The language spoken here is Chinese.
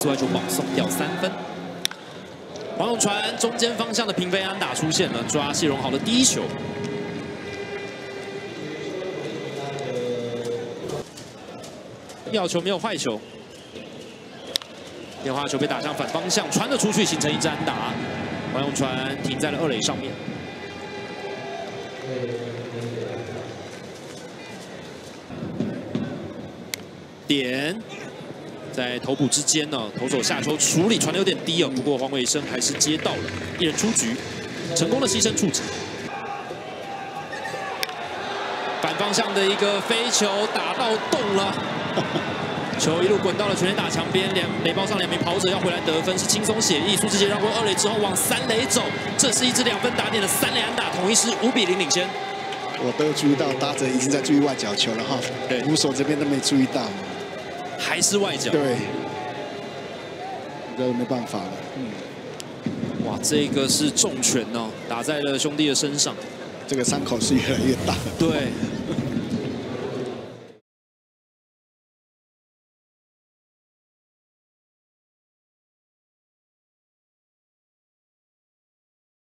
出来就保送掉3分。黄永传中间方向的平飞安打出现了，抓谢荣豪的第1球。要球没有坏球，变化球被打向反方向，传了出去，形成一支安打。黄永传停在了2垒上面。点在头部之间呢，投手下球处理传的有点低哦，不过黄伟生还是接到了，1人出局，成功的牺牲触及。反方向的一个飞球打到洞了。球一路滚到了全垒打墙边，垒包上2名跑者要回来得分，是轻松写意。苏志杰绕过2垒之后往3垒走，这是一支2分打点的3垒安打，统一狮5比0领先。 我都注意到打者已经在注意外角球了哈，对，捕手这边都没注意到， 还是外角。 对，这没办法了。 哇，这个是重拳哦，打在了兄弟的身上， 这个伤口是越来越大。 对。